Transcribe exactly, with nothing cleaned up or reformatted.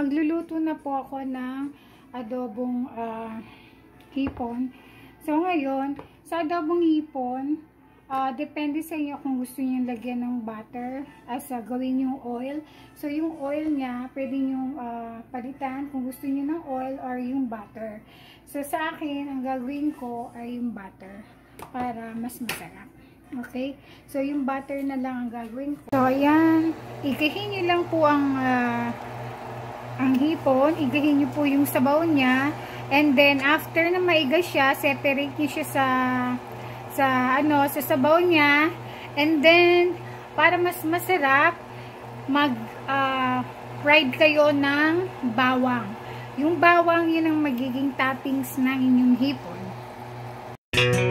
magluluto na po ako ng adobong uh, hipon. So ngayon, sa adobong hipon, uh, depende sa inyo kung gusto niyo lagyan ng butter as uh, gawin yung oil. So yung oil niya, pwede niyo uh, palitan kung gusto niyo ng oil or yung butter. So sa akin, ang gagawin ko ay yung butter para mas masarap. Okay? So, yung butter na lang ang gagawin ko. So, ayan. Igahin nyo lang po ang uh, ang hipon. Igahin nyo po yung sabaw niya. And then, after na maiga siya, separate nyo siya sa sa, ano, sa sabaw niya. And then, para mas masarap, mag uh, fried kayo ng bawang. Yung bawang, yun ang magiging toppings ng inyong hipon.